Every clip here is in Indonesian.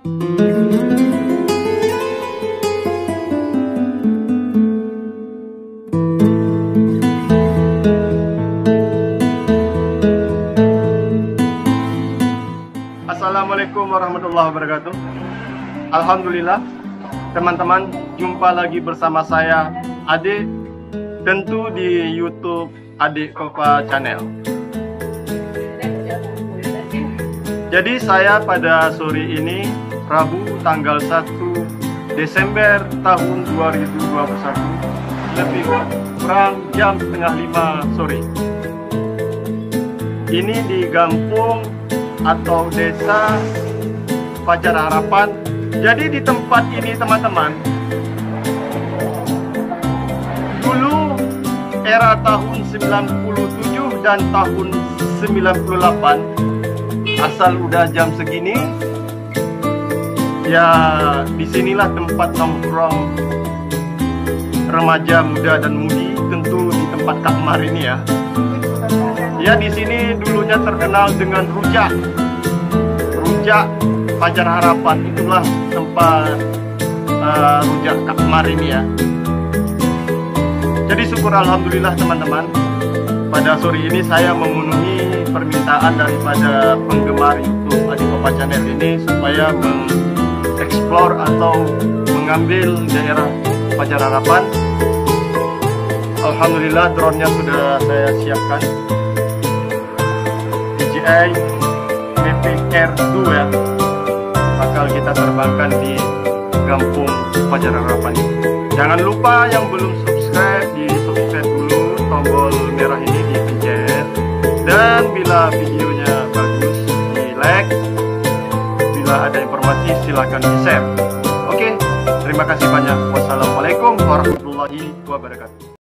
Assalamualaikum warahmatullahi wabarakatuh. Alhamdulillah, teman-teman, jumpa lagi bersama saya Ade, tentu di YouTube Ade Kova Channel. Jadi saya pada sore ini, Rabu tanggal 1 Desember tahun 2021, lebih kurang jam setengah 5 sore. Ini di Gampung atau Desa Fajar Harapan. Jadi di tempat ini, teman-teman, dulu era tahun 97 dan tahun 98, asal udah jam segini ya, disinilah tempat nongkrong remaja muda dan mudi, tentu di tempat Kak Mar ini ya. Ya, di sini dulunya terkenal dengan rujak Fajar Harapan. Itulah tempat rujak Kak Mar ini ya. Jadi syukur alhamdulillah, teman-teman, pada sore ini saya memenuhi permintaan daripada penggemar YouTube Ade Kova Channel ini supaya mengeksplor atau mengambil daerah Fajar Harapan. Alhamdulillah, drone-nya sudah saya siapkan, DJI Mavic Air 2 ya, bakal kita terbangkan di Gampung Fajar Harapan. Jangan lupa yang belum subscribe, di subscribe dulu, tombol merah ini dipencet, dan bila videonya bagus di like, bila ada informasi silakan di share. Oke, terima kasih banyak. Wassalamualaikum warahmatullahi wabarakatuh.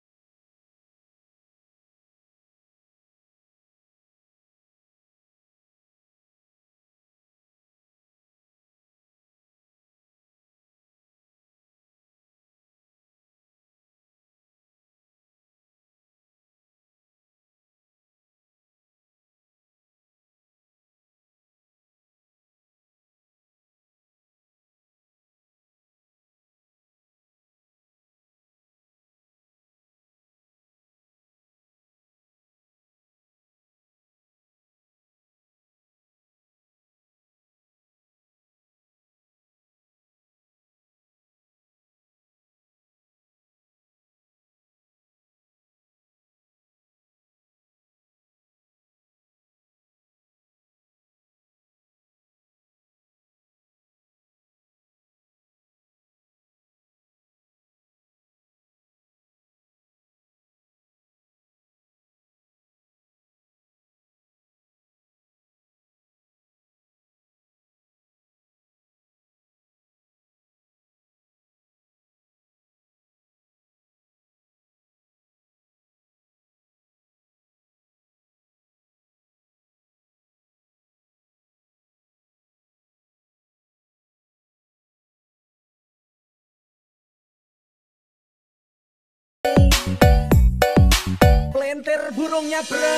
Pelintir burungnya bro.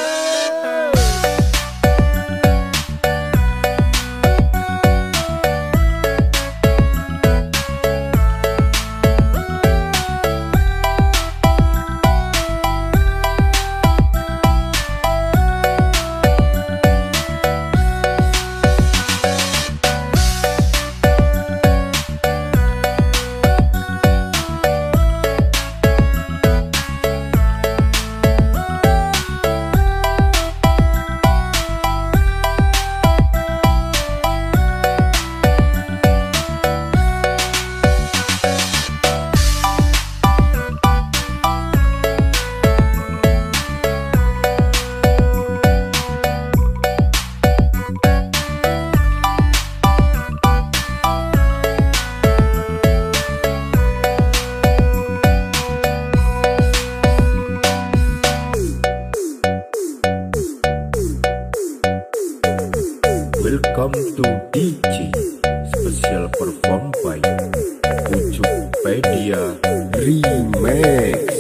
Welcome to DJ Special Perform by Pucukpedia Remix.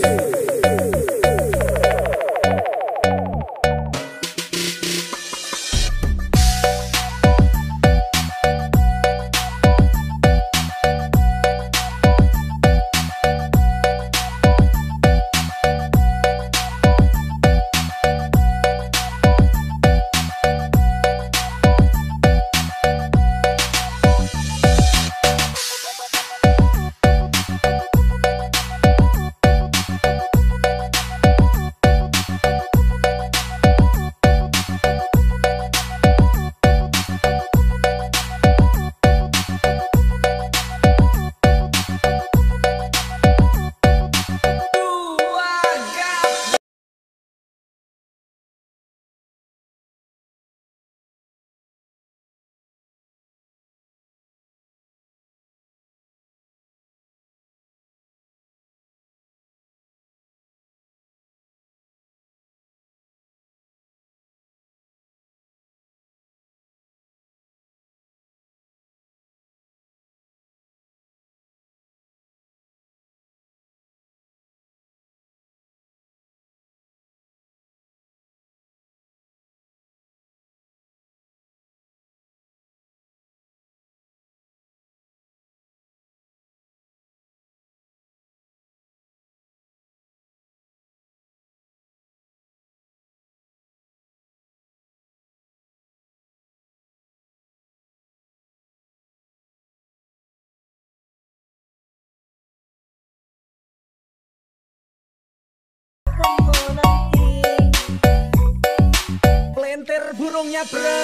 burungnya bro.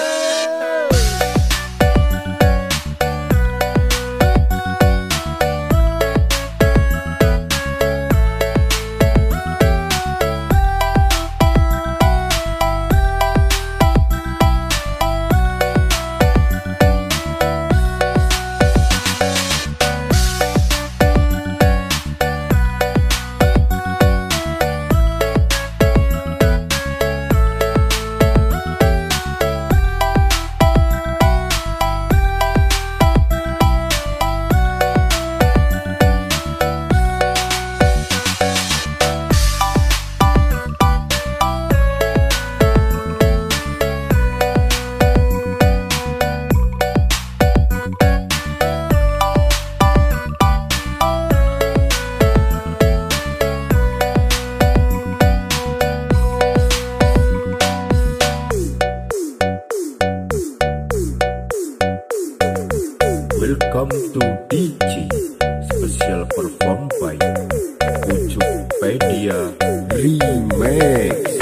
Welcome to DJ Special Perform by Ucukpedia Remix.